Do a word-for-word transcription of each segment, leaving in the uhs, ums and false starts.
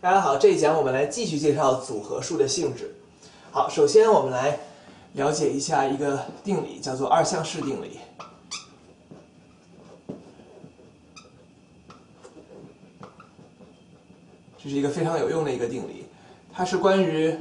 大家好，这一讲我们来继续介绍组合数的性质。好，首先我们来了解一下一个定理，叫做二项式定理。这是一个非常有用的一个定理，它是关于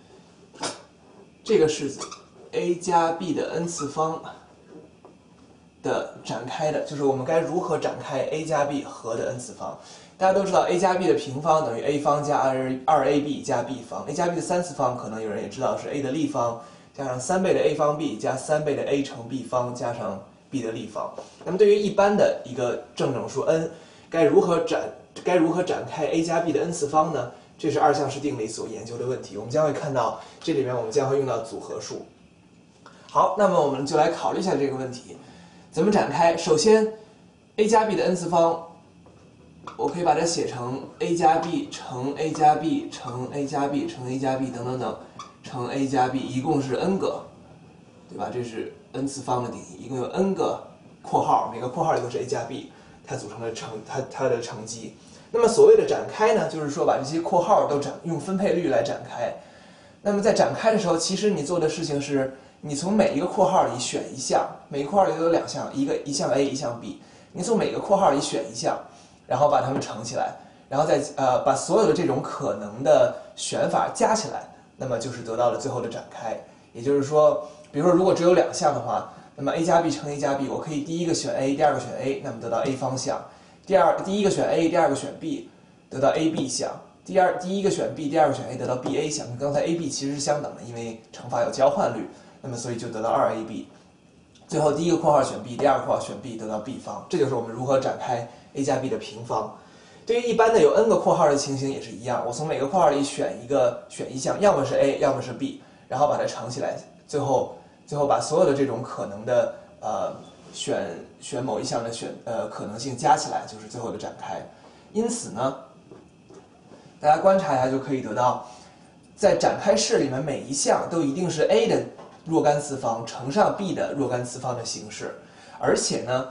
这个式子 a 加 b 的 n 次方的展开的，就是我们该如何展开 a 加 b 和的 n 次方。大家都知道 a 加 b 的平方等于 a 方加二 a b 加 b 方 ，a 加 b 的三次方可能有人也知道是 a 的立方加上三倍的 a 方 b 加三倍的 a 乘 b 方加上 b 的立方。那么对于一般的一个正整数 n， 该如何展该如何展开 a 加 b 的 n 次方呢？这是二项式定理所研究的问题。我们将会看到这里面我们将会用到组合数。好，那么我们就来考虑一下这个问题，怎么展开？首先 a 加 b 的 n 次方。我可以把它写成 a 加 b 乘 a 加 b 乘 a 加 b 乘 a 加 b 等等等乘 a 加 b， 一共是 n 个，对吧？这是 n 次方的定义，一共有 n 个括号，每个括号里都是 a 加 b， 它组成了乘它它的乘积。那么所谓的展开呢，就是说把这些括号都展用分配率来展开。那么在展开的时候，其实你做的事情是，你从每一个括号里选一项，每个括号里都有两项，一个一项 a 一项 b， 你从每个括号里选一项。然后把它们乘起来，然后再呃把所有的这种可能的选法加起来，那么就是得到了最后的展开。也就是说，比如说如果只有两项的话，那么 a 加 b 乘 a 加 b， 我可以第一个选 a， 第二个选 a， 那么得到 a 方项；第二第一个选 a， 第二个选 b， 得到 a b 项；第二第一个选 b， 第二个选 a， 得到 b a 项。跟刚才 a b 其实是相等的，因为乘法有交换律，那么所以就得到 二 a b。最后第一个括号选 b， 第二个括号选 b， 得到 b 方。这就是我们如何展开 a 加 b 的平方。对于一般的有 n 个括号的情形也是一样，我从每个括号里选一个选一项，要么是 a， 要么是 b， 然后把它乘起来，最后最后把所有的这种可能的呃选选某一项的选呃可能性加起来，就是最后的展开。因此呢，大家观察一下就可以得到，在展开式里面每一项都一定是 a 的若干次方乘上 b 的若干次方的形式，而且呢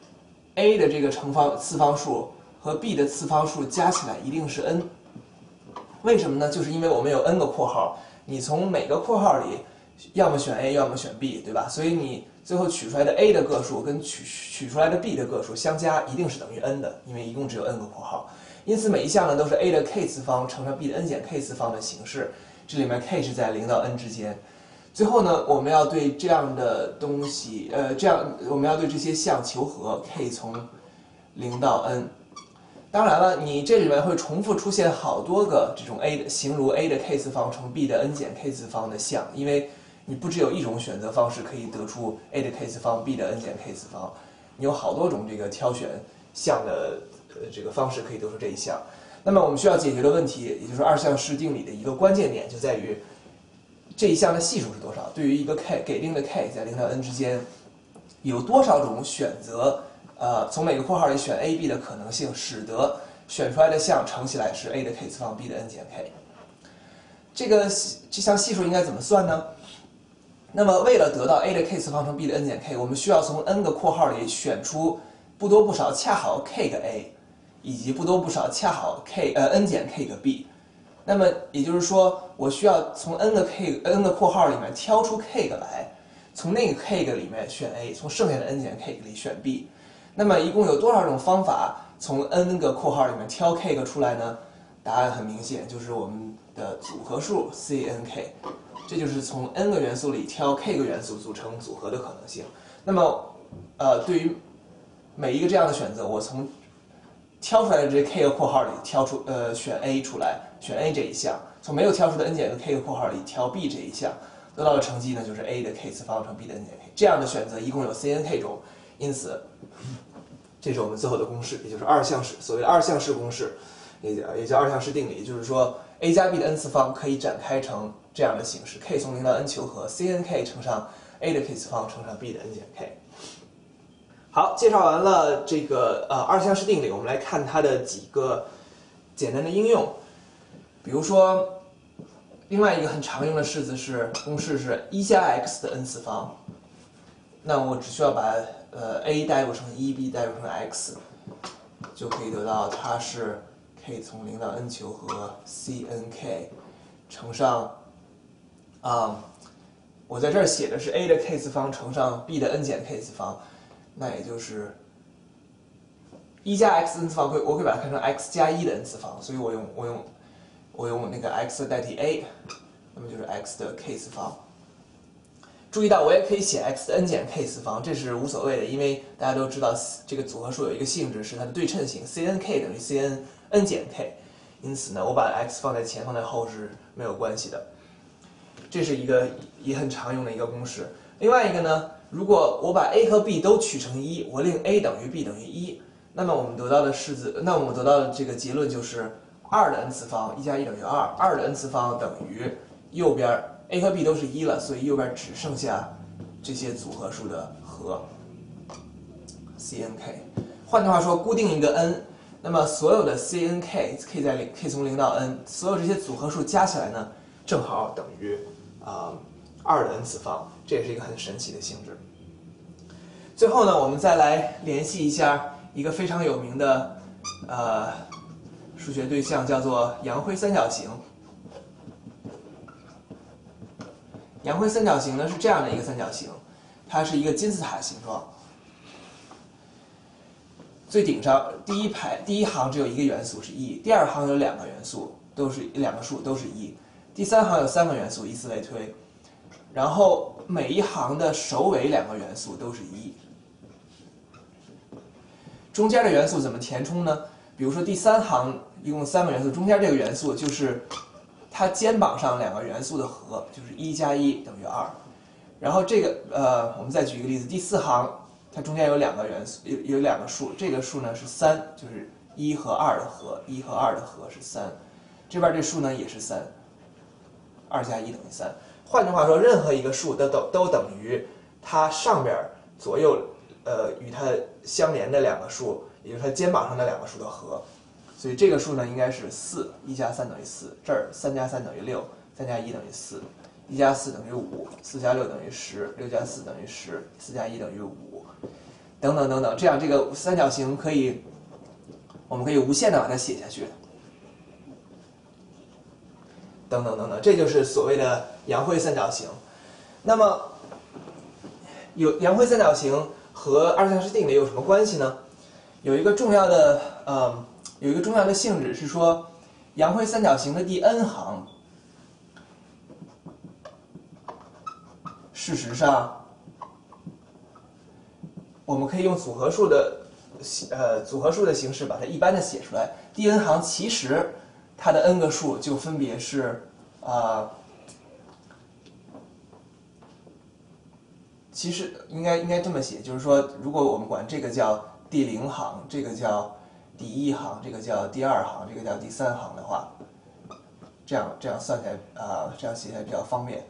a 的这个乘方次方数和 b 的次方数加起来一定是 n。 为什么呢？就是因为我们有 n 个括号，你从每个括号里要么选 a， 要么选 b， 对吧？所以你最后取出来的 a 的个数跟取取出来的 b 的个数相加一定是等于 n 的，因为一共只有 n 个括号。因此每一项呢都是 a 的 k 次方乘上 b 的 n 减 k 次方的形式，这里面 k 是在零到 n 之间。最后呢，我们要对这样的东西，呃，这样我们要对这些项求和 k 从零到 n。当然了，你这里面会重复出现好多个这种 a 的形如 a 的 k 次方乘 b 的 n 减 k 次方的项，因为你不只有一种选择方式可以得出 a 的 k 次方 b 的 n 减 k 次方，你有好多种这个挑选项的呃这个方式可以得出这一项。那么我们需要解决的问题，也就是二项式定理的一个关键点就在于这一项的系数是多少？对于一个 k 给定的 k 在零到 n 之间，有多少种选择？呃，从每个括号里选 a、b 的可能性，使得选出来的项乘起来是 a 的 k 次方 b 的 n 减 k。这个这项系数应该怎么算呢？那么为了得到 a 的 k 次方乘 b 的 n 减 k， 我们需要从 n 个括号里选出不多不少恰好 k 个 a， 以及不多不少恰好 k 呃 n 减 k 个 b。那么也就是说，我需要从 n 个 k n 个括号里面挑出 k 个来，从那个 k 个里面选 a， 从剩下的 n 减 k 个里选 b。那么一共有多少种方法从 n 个括号里面挑 k 个出来呢？答案很明显，就是我们的组合数 c n k， 这就是从 n 个元素里挑 k 个元素组成组合的可能性。那么，呃，对于每一个这样的选择，我从挑出来的这 k 个括号里挑出呃选 a 出来，选 a 这一项，从没有挑出的 n 减个 k 个括号里挑 b 这一项，得到的成绩呢就是 a 的 k 次方乘 b 的 n 减 k。这样的选择一共有 c n k 种。因此，这是我们最后的公式，也就是二项式，所谓的二项式公式，也叫也叫二项式定理。就是说 ，a 加 b 的 n 次方可以展开成这样的形式 ：k 从零到 n 求和 c n k 乘上 a 的 k 次方乘上 b 的 n 减 k。好，介绍完了这个呃二项式定理，我们来看它的几个简单的应用。比如说，另外一个很常用的式子是公式是一加 x 的 n 次方。那我只需要把呃 a 代入成一 ，b 代入成 x， 就可以得到它是 k 从零到 n 求和 c n k 乘上啊、嗯，我在这儿写的是 a 的 k 次方乘上 b 的 n 减 k 次方，那也就是一加 x n 次方，可以我可以把它看成 x 加一的 n 次方，所以我用我用我用那个 x 代替 a， 那么就是 x 的 k 次方。注意到我也可以写 x 的 n 减 k 次方，这是无所谓的，因为大家都知道这个组合数有一个性质是它的对称性 ，c n k 等于 c n n 减 k， 因此呢，我把 x 放在前放在后是没有关系的。这是一个也很常用的一个公式。另外一个呢，如果我把 a 和 b 都取成一，我令 a 等于 b 等于一，那么我们得到的式子，那我们得到的这个结论就是二的 n 次方，一加一等于二，二的 n 次方等于右边 a 和 b 都是一了，所以右边只剩下这些组合数的和 c n k。换句话说，固定一个 n， 那么所有的 c n k k 在零 k 从零到 n， 所有这些组合数加起来呢，正好等于啊二的 n 次方，这也是一个很神奇的性质。最后呢，我们再来联系一下一个非常有名的呃数学对象，叫做杨辉三角形。杨辉三角形呢是这样的一个三角形，它是一个金字塔形状。最顶上第一排第一行只有一个元素是一，第二行有两个元素都是两个数都是一，第三行有三个元素，以此类推。然后每一行的首尾两个元素都是一。中间的元素怎么填充呢？比如说第三行一共三个元素，中间这个元素就是它肩膀上两个元素的和，就是一加一等于二。然后这个呃，我们再举一个例子，第四行它中间有两个元素，有有两个数，这个数呢是三，就是一和二的和，一和二的和是三。这边这数呢也是三，二加一等于三。换句话说，任何一个数都都都等于它上边左右呃与它相连的两个数，也就是它肩膀上的两个数的和。所以这个数呢应该是四，一加三等于四，这儿三加三等于六，三加一等于四，一加四等于五，四加六等于十，六加四等于十，四加一等于五，等等等等，这样这个三角形可以，我们可以无限的把它写下去，等等等等，这就是所谓的杨辉三角形。那么，有杨辉三角形和二次象式定理有什么关系呢？有一个重要的呃。有一个重要的性质是说，杨辉三角形的第 n 行，事实上，我们可以用组合数的呃组合数的形式把它一般的写出来。第 n 行其实它的 n 个数就分别是啊、呃，其实应该应该这么写，就是说，如果我们管这个叫第零行，这个叫第一行，这个叫第二行，这个叫第三行的话，这样这样算起来啊、呃，这样写起来比较方便。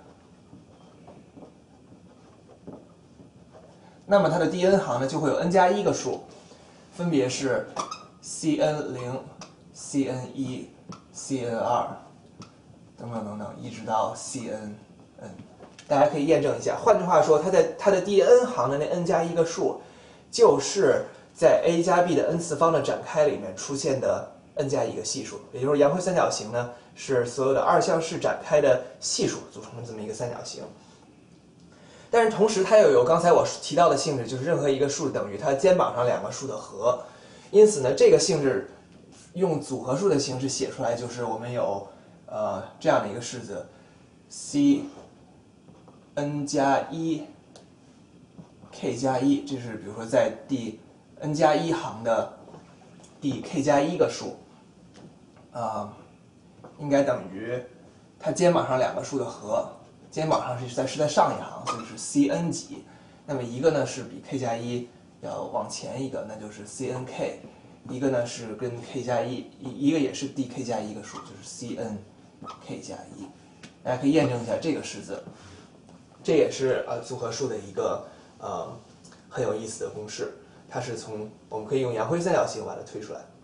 那么它的第 n 行呢，就会有 n 加一个数，分别是 c n 零、c n 一、c n 二等等等等，一直到 c n n。大家可以验证一下。换句话说，它在它的第 n 行的那 n 加一个数，就是在 a 加 b 的 n 次方的展开里面出现的 n 加一个系数，也就是杨辉三角形呢是所有的二项式展开的系数组成的这么一个三角形。但是同时它又有刚才我提到的性质，就是任何一个数等于它肩膀上两个数的和。因此呢，这个性质用组合数的形式写出来，就是我们有呃这样的一个式子 c n 加一 k 加一，这是比如说在第 n 加一行的第 k 加一个数，啊、呃，应该等于它肩膀上两个数的和，肩膀上是在是在上一行，所以是 c n 几。那么一个呢是比 k 加一要往前一个，那就是 c n k， 一个呢是跟 k 加一一一个也是 d k 加一个数，就是 c n k 加一。大家可以验证一下这个式子，这也是呃组合数的一个呃很有意思的公式。它是从我们可以用杨辉三角形把它推出来。